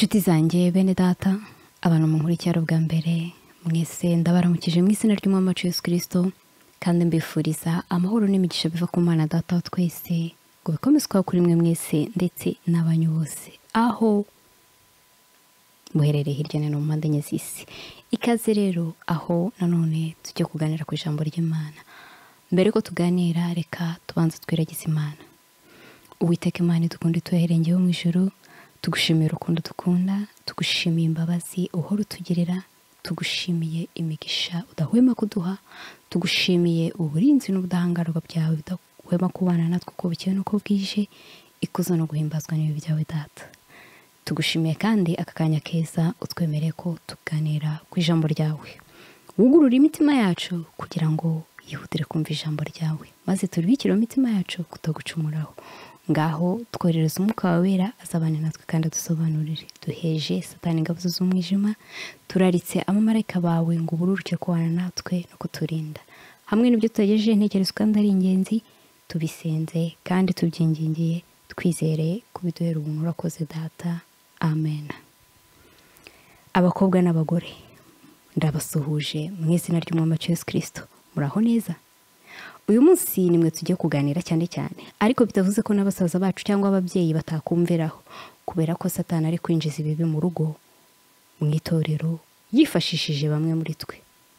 Inshuti zanjye bene data, abantu mu nkurikira bwa mbere mwese ndabaramukije mu izina ry'Umwami wacu Yesu Kristo, kandi mbifuriza amahoro n'imigisha biva ku Mana Data wa twese, ngo bikomeze kuba kuri mwe mwese ndetse n'abanyu bose aho muherereye hirya no hino mu mpande enye z'isi. Ikaze rero aho nanone tujya kuganira ku ijambo ry'Imana. Mbere ko tuganira, reka tubanze twiragize Imana. Uwiteka Imana idukunda ituherengeho mu ijuru, tugushimiye urukundo dukunda, tugushimiye imbabazi uhora utugirira, tugushimiye imigisha udahwema kuduha, tugushimiye uburinzi n'ubudahangarwa byawe budahwema kubana natwe uko bukeye n'uko bwije, ikuzo no guhimbazwa n'ibibi byawe Data. Tugushimiye kandi aka kanya keza utwemereye ko tuganira ku ijambo ryawe. Wugurura imitima yacu kugira ngo yihutire kumva ijambo ryawe, maze turibikire imitima yacu kutagucumuraho. Ngaho twoherereza umwuka wawe wera azabane natwe kandi adusobanurire. Duheje Satani ingabo z'umwijima, turaritse abamarayika bawe ngo ubururuke kubana natwe no kuturinda. Hamwe n'ibyo tutagejeje intekerezo kandi ari ingenzi, tubisenze kandi tubyingingiye twizereye kubiduhera ubuntu. Urakoze Data, amen. Abakobwa n'abagore, ndabasuhuje mu izina ry'Umwami wacu Yesu Kristo. Muraho neza? Uyu munsi nimwe tujye kuganira cyane, ariko bitavuze ko n'abasaza bacu cyangwa ababyeyi batakumviraho, kubera ko Satani ari kwinjiza ibibi mu rugo, mu itorero, yifashishije bamwe muri twe.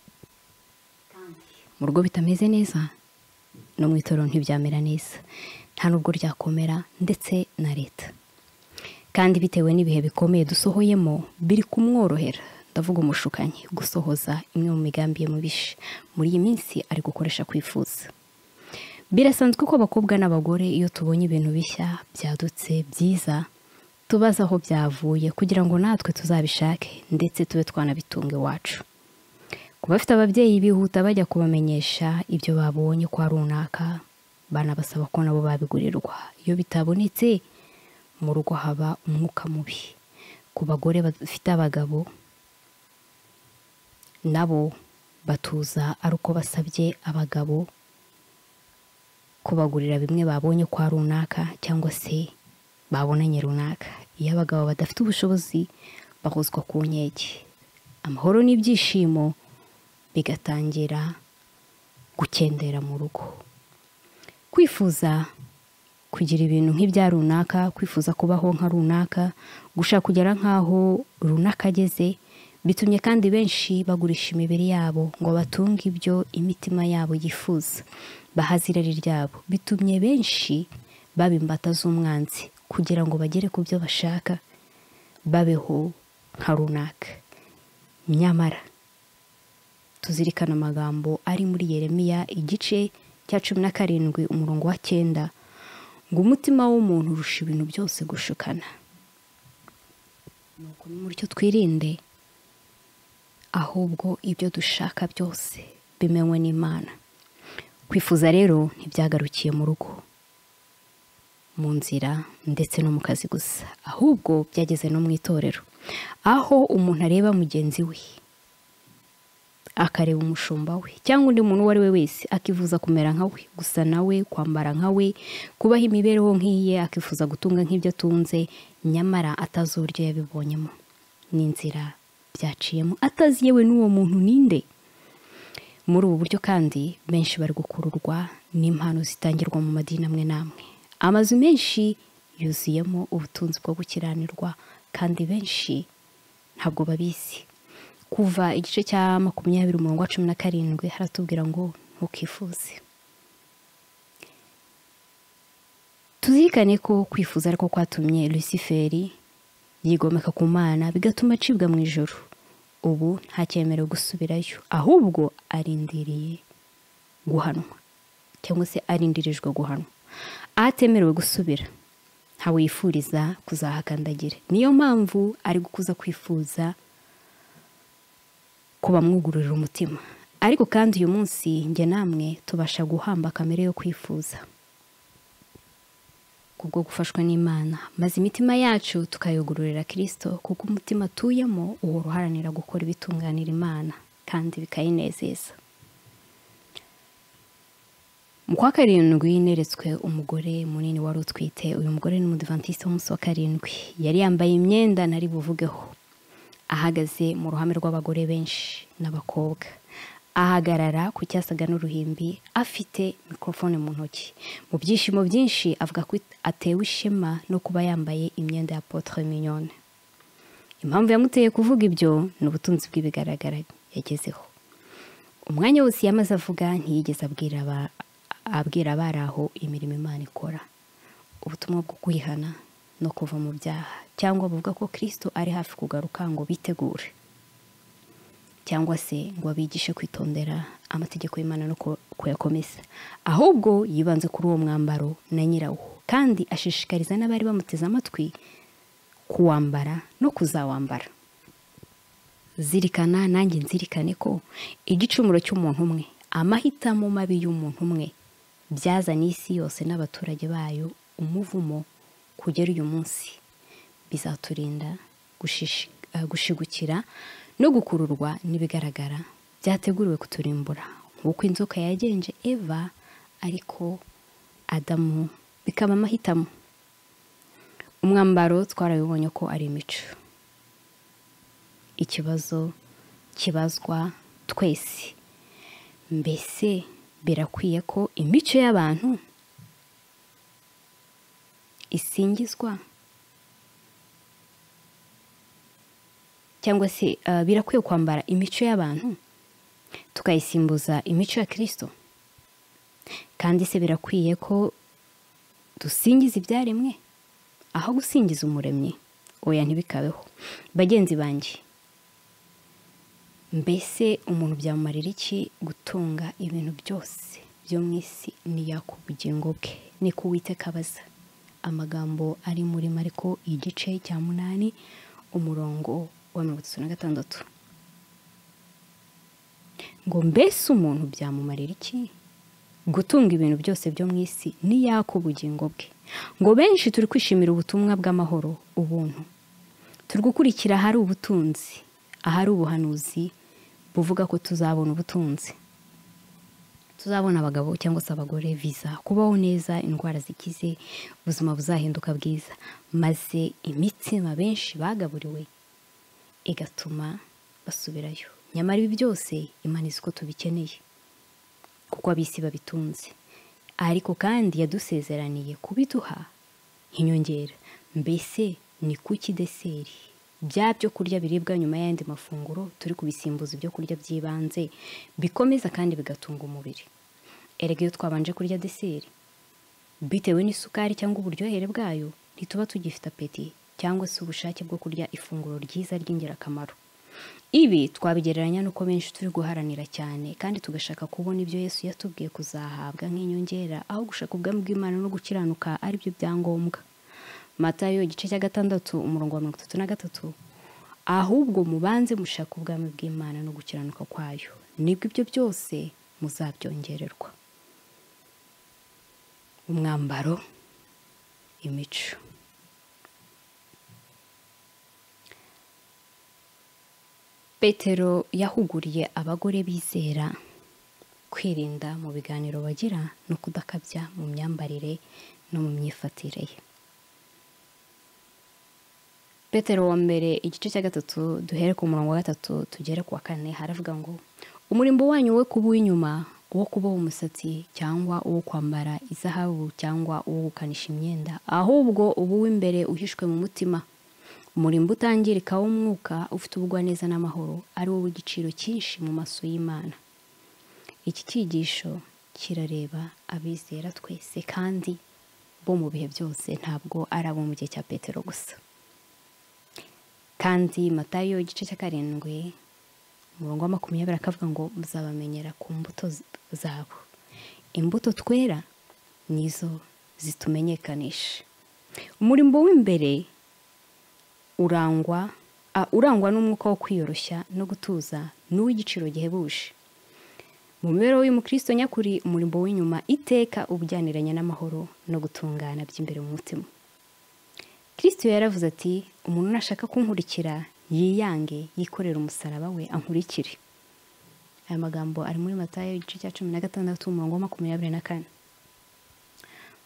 Mu rugo bitameze neza, no mu itorero ntibyamera neza, nta nubwo ryakomera, ndetse na leta. Kandi bitewe n'ibihe bikomeye dusohoyemo, biri kumworohera, ndavuga umushukanyi, gusohoza imwe mu migambi ye mubisha. Muri iyi minsi ari gukoresha kwifuza. Birasanzwe ko abakobwa n'abagore iyo tubonye ibintu bishya byadutse byiza, tubaza aho byavuye kugira ngo natwe tuzabishake ndetse tube twanabitunga iwacu. Ku bafite ababyeyi bihuta bajya kubamenyesha ibyo babonye kwa runaka, banabasaba ko nabo babigurirwa. Iyo bitabonetse, mu rugo haba umwuka mubi. Ku bagore bafite abagabo, nabo batuza ari uko basabye abagabo kubagurira bimwe babonye kwa runaka cyangwa se babonanye runaka. Iyo abagabo badafite ubushobozi, bahozwa ku nkeke, amahoro n'ibyishimo bigatangira gukendera mu rugo. Kwifuza kugira ibintu nk'ibya runaka, kwifuza kubaho nka runaka, gushaka kugera nk'aho runaka ageze, bitumye kandi benshi bagurisha imibiri yabo ngo batunge ibyo imitima yabo yifuza, bahaze irari ryabo. Bitumye benshi baba imbata z'umwanzi kugira ngo bagere ku byo bashaka, babeho nka runaka. Nyamara tuzirikana amagambo ari muri Yeremiya igice cya 17 umurongo wa 9, ngo umutima w'umuntu urusha ibintu byose gushukana. Nuko nimuryo twirinde, ahubwo ibyo dushaka byose bimenywe n'Imana. Kwifuza rero ntibyagarukiye mu rugo, mu nzira ndetse no mu kazi gusa, ahubwo byageze no mu itorero, aho umuntu areba mugenzi we, akareba umushumba we cyangwa undi muntu uwo ari we wese, akifuza kumera nka we, gusa nawe, kwambara nka we, kubaho imibereho nk'iye, akifuza gutunga nk'ibyo atunze, nyamara atazi uburyo yabibonyemo n'inzira byaciyemo, atazi yewe n'uwo muntu ninde. Muri ubu buryo kandi benshi bari gukururwa n'impano zitangirwa mu madini amwe n'amwe. Amazu menshi yuzuyemo ubutunzi bwo gukiranirwa, kandi benshi ntabwo babizi. Kuva igice cya 20 umurongo wa 17 haratubwira ngo ntukifuze. Tuzirikane ko kwifuza ariko kwatumye Luciferi yigomeka ku Mana, bigatuma acibwa mu ijuru. Ubu ntakyemerewe gusubirayo, ahubwo arindiriye guhanwa, cyangwa se arindirijwe guhanwa. Atemerewe gusubira, ntawe yifuriza kuzahakandagira. Niyo mpamvu ari gukuza kwifuza kuba mwugururira umutima. Ariko kandi uyu munsi njye namwe tubasha guhamba kamere yo kwifuza kubwo gufashwa n'Imana, maze imitima yacu tukayugururira Kristo, kuko umutima tuyemo uhora uharanira gukora ibitunganira Imana kandi bikayinezeza. mu kwa karindwi neretswe umugore munini wari utwite. Uyu mugore ni umudivantiste w'umunsi wa karindwi. Yari yambaye imyenda ntari buvugeho, ahagaze mu ruhame rw'abagore benshi n'abakobwa. Ahagarara ku cyasaga n'uruhimbi afite mikrofone mu ntoki. Mu byishimo byinshi avuga ko atewe ishema no kuba yambaye imyenda ya Apotre Mignonne. Impamvu yamuteye kuvuga ibyo ni ubutunzi bw'ibigaragara yagezeho. Umwanya wose yamaze avuga ntiyigeze abwira abari aho imirimo Imana ikora, ubutumwa bwo kwihana no kuva mu byaha, cyangwa bavuga ko Kristo ari hafi kugaruka ngo bitegure, cyangwa se ngo abigishe kwitondera amategeko y'Imana no kuyakomeza. Ahubwo yibanze kuri uwo mwambaro na nyirawo, kandi ashishikariza n'abari bamuteze amatwi kuwambara no kuzawambara. Zirikana nanjye nzirikane ko igicumuro cy'umuntu umwe, amahitamo mabi y'umuntu umwe, byazanye isi yose n'abaturage bayo umuvumo kugera uyu munsi. Bizaturinda gushigukira no gukururwa n'ibigaragara byateguriwe kuturimbura, nk'uko inzoka yagenje Eva, ariko Adamu bikaba amahitamo. Umwambaro twarabibonye ko ari imico. Ikibazo kibazwa twese, mbese birakwiye ko imico y'abantu isingizwa, cyangwa se birakwiye kwambara imico y'abantu tukayisimbuza imico ya Kristo? Kandi se birakwiye ko dusingiza ibyaremwe aho gusingiza umuremyi? Oya, ntibikabeho. Bagenzi banjye, mbese umuntu byamumarira iki gutunga ibintu byose byo mu isi niyaka ubugingo bwe? Niko Uwiteka abaza. Amagambo ari muri Mariko igice cya 8 umurongo wa 36. Ngo mbese umuntu byamumarira iki gutunga ibintu byose byo mu isi niyaka ubugingo bwe? Ngo benshi turi kwishimira ubutumwa bw'amahoro, ubuntu. Turi gukurikira ahari ubutunzi, ahari ubuhanuzi buvuga ko tuzabona ubutunzi, tuzabona abagabo cyangwa se abagore, visa, kubaho neza, indwara zikize, ubuzima buzahinduka bwiza, maze imitsima benshi bagaburiwe igatuma basubirayo. Nyamara ibi byose Imana izi ko tubikeneye kuko abisi babitunze, ariko kandi yadusezeraniye kubiduha nk'inyongera. Mbese ni kuki deseri, bya byo kurya biribwa nyuma y'andi mafunguro, turi kubisimbuza ibyo kurya by'ibanze bikomeza kandi bigatunga umubiri? Erega iyo twabanje kurya deseri bitewe n'isukari cyangwa uburyohere bwayo, ntituba tugifite apeti cyangwa se ubushake bwo kurya ifunguro ryiza ry'ingirakamaro. Ibi twabigereranya nuko benshi turi guharanira cyane kandi tugashaka kubona ibyo Yesu yatubwiye kuzahabwa nk'inyongera, aho gushaka ubwami bw'Imana no gukiranuka ari byo byangombwa. Matayo igice cya 6 umurongo wa 33. Ahubwo mubanze mushaka ubwami bw'Imana no gukiranuka kwayo, nibwo ibyo byose muzabyongererwa. Umwambaro, imico. Petero yahuguriye abagore bizera kwirinda mu biganiro bagira no kudakabya mu myambarire no mu myifatire ye. Petero wa mbere igice cya 3 duhere ku murongo wa 3 tugere ku wa 4, haravuga ngo umurimbo wanyu we kuba inyuma, uwo kuboha umusatsi cyangwa uwo kwambara izahabu cyangwa uwo gukanisha imyenda, ahubwo ubu w'imbere uhishwe mu mutima, umurimbo utangirika w'umwuka ufite ubugwaneza n'amahoro, ari wo w'igiciro cyinshi mu maso y'Imana. Iki cyigisho kirareba abizera twese kandi bo mu bihe byose, ntabwo ari abo mu gihe cya Petero gusa. Kandi Matayo igice cya 7 umurongo wa 20 akavuga ngo muzabamenyera ku mbuto zabo. Imbuto twera nizo zitumenyekanisha. Umurimbo w'imbere urangwa n'umwuka wo kwiyoroshya no gutuza n'uw'igiciro gihebuje. Mu mibereho y'umukristo nyakuri, umurimbo w'inyuma iteka ubujyaniranye n'amahoro no gutungana by'imbere mu mutima. Kristo yaravuze ati, umuntu nashaka kunkurikira yiyange, yikorera umusaraba we ankurikire. Aya magambo ari muri Matayo igice cya 16 umurongo wa 24.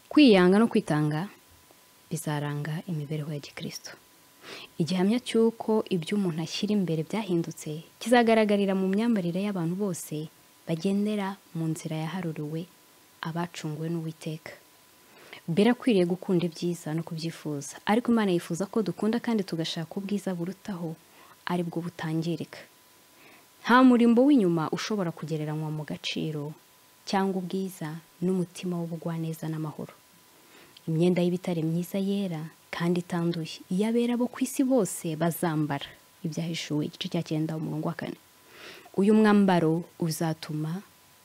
kwiyanga no kwitanga bizaranga imibereho ya gikristo. Igihamya cy'uko ibyo umuntu ashyira imbere byahindutse kizagaragarira mu myambarire y'abantu bose bagendera mu nzira yaharuriwe abacunguwe n'Uwiteka. Birakwiriye gukunda ibyiza no kubyifuza, ariko Imana yifuza ko dukunda kandi tugashaka ubwiza burutaho, ari bwo butangirika. Nta murimbo w'inyuma ushobora kugereranywa mu gaciro cyangwa ubwiza n'umutima w'ubugwaneza n'amahoro. Imyenda y'ibitare myiza yera kandi itanduye iyabera bo ku isi bose bazambara. Ibyahishuwe igice cya 9:4. Uyu mwambaro uzatuma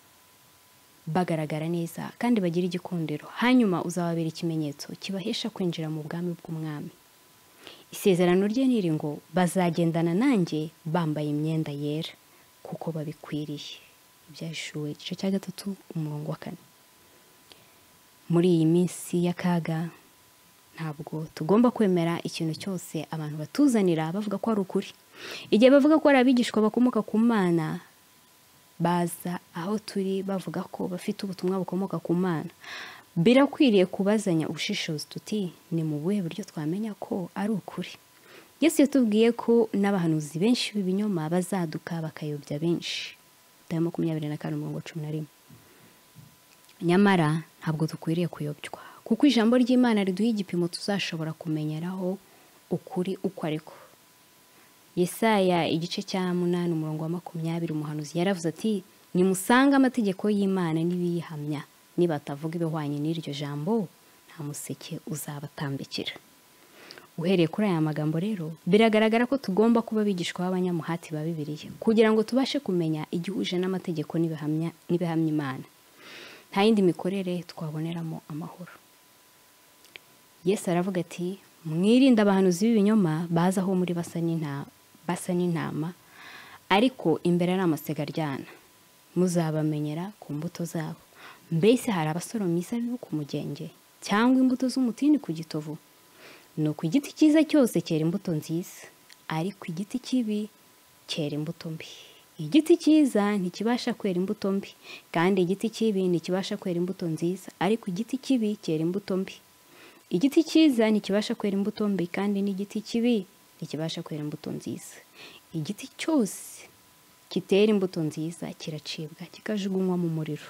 bagaragara neza kandi bagira igikundiro, hanyuma uzababera ikimenyetso kibahesha kwinjira mu bwami bw'umwami. Isezerano rye niri ngo bazagendana nanjye bambaye imyenda yera kuko babikwiriye. Ibyahishuwe igice cya 3:4. Muri iyi minsi y'akaga ntabwo tugomba kwemera ikintu cyose abantu batuzanira bavuga ko ari ukuri. Igihe bavuga ko ari abigishwa bakomoka ku Mana, baza aho turi bavuga ko bafite ubutumwa bukomoka ku Mana, birakwiriye kubazanya ubushishozi tuti ni mu buhe buryo twamenya ko ari ukuri. Yesu yatubwiye ko n'abahanuzi benshi b'ibinyoma bazaduka bakayobya benshi. Matayo 24:11. Nyamara ntabwo dukwiriye kuyobywa, kuko ijambo ry'Imana riduha igipimo tuzashobora kumenyeraho ukuri uko ariko. Yesaya igice cya 8:20 umuhanuzi yaravuze ati, nimusanga amategeko y'Imana nibiyihamya, nibatavuga ibihwanye n'iryo jambo, nta museke uzabatambikira. Uhereye kuri aya magambo rero, biragaragara ko tugomba kuba bigishwa b'abanyamuhati ba Bibiliya kugira ngo tubashe kumenya igihuje n'amategeko n'ibihamya Imana. Nta yindi mikorere twaboneramo amahoro. Yesu aravuga ati, mwirinde abahanuzi b'ibinyoma baza aho muri basa n'intama, ariko imbere ari amasega aryana. Muzabamenyera ku mbuto zabo. Mbese hari abasoroma imizabibu ku mugenge cyangwa imbuto z'umutini ku gitovu? Nuko igiti cyiza cyose cyera imbuto nziza, ariko igiti kibi cyera imbuto mbi. Igiti cyiza ntikibasha kwera imbuto mbi, kandi igiti kibi ntikibasha kwera imbuto nziza, ariko igiti kibi cyera imbuto mbi. Igiti cyiza ntikibasha kwera imbuto mbi, kandi n'igiti kibi ntikibasha kwera imbuto nziza. Igiti cyose kitera imbuto nziza kiracibwa kikajugunywa mu muriro.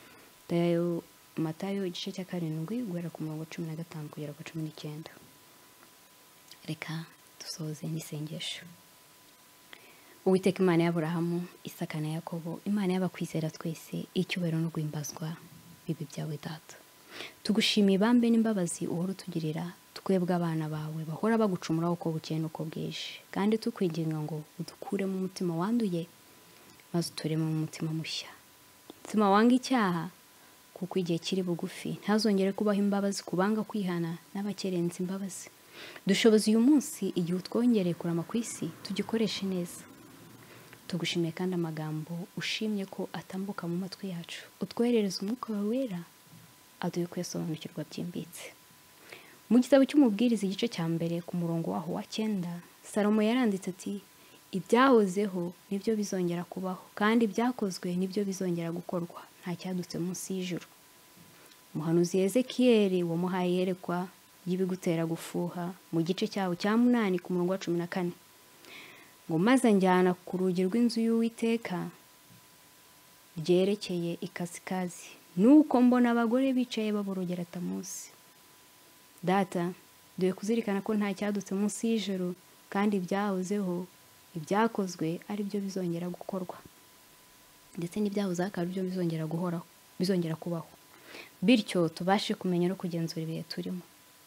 Matayo igice cya 7 guhera ku 15 kugera ku 19. Reka dusoze n'isengesho. Uwiteka Imana y'Aburahamu, Isaka na Yakobo, Imana y'abakwizera twese, icyubahiro no guhimbazwa bibi byawe Data. Tugushimiye ibambe n'imbabazi uhora utugirira, twebwe abana bawe bahora bagucumuraho uko bukeye n'uko bwije, kandi tukwinginga ngo udukure mu mutima wanduye maze utureme mu mutima mushya. Mutima wanga icyaha, kuko igihe kiri bugufi ntazongere kubaho imbabazi kubanga kwihana n'abakerenza imbabazi. Dushoboze uyu munsi igihe utwongereye kurama ku isi tugikoreshe neza. Tugushimiye kandi amagambo ushimye ko atambuka mu matwi yacu, utwoherereza umwuka wawe wera aduhe kwisobanukirwa byimbitse. Mu gitabo cy'umubwiriza igice cya 1 ku murongo waho wa 9, Salomo yaranditse ati, ibyahozeho nibyo bizongera kubaho, kandi ibyakozwe nibyo bizongera gukorwa, nta cyadutse munsi y'ijuru. Umuhanuzi Ezekiyeli wamuhaye iyerekwa y'ibigutera gufuha mu gice cyawo cya 8 ku murongo wa 14, ngo maze njyana ku rugi rw'inzu y'Uwiteka ryerekeye ikasikazi, nuko mbona abagore bicaye baborogera Tamusi. Data, duhe kuzirikana ko nta cyadutse munsi y'ijuru, kandi ibyahozeho ibyakozwe ari byo bizongera gukorwa, ndetse n'ibyahoze akaba byo bizongera kubaho, bityo tubashe kumenya no kugenzura ibihe turimo.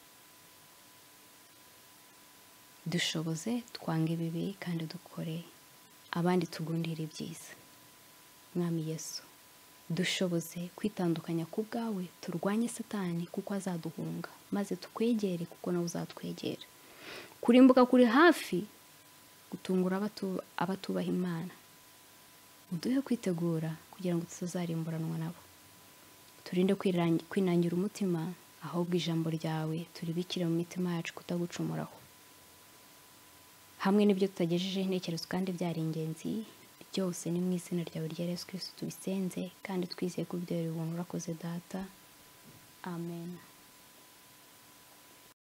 Dushoboze twange ibibi kandi dukore abandi tugundire ibyiza. Mwami Yesu, dushoboze kwitandukanya ku bwawe, turwanye Satani kuko azaduhunga, maze tukwegere kuko nawe uzatwegera. Kurimbuka kuri hafi, gutungura abatubaha Imana. Uduhe kwitegura kugira ngo tuzarimburanwa nabo. Turinde kwinangira umutima, ahubwo ijambo ryawe turibikire mu mitima yacu kutagucumuraho. Hamwe n'ibyo tutagejeje intekerezo kandi byari ingenzi, byose ni mu izina ryawe rya Yesu Kristo tubisenze kandi twizeye ko ibyo ubuntu urakoze Data. Amen.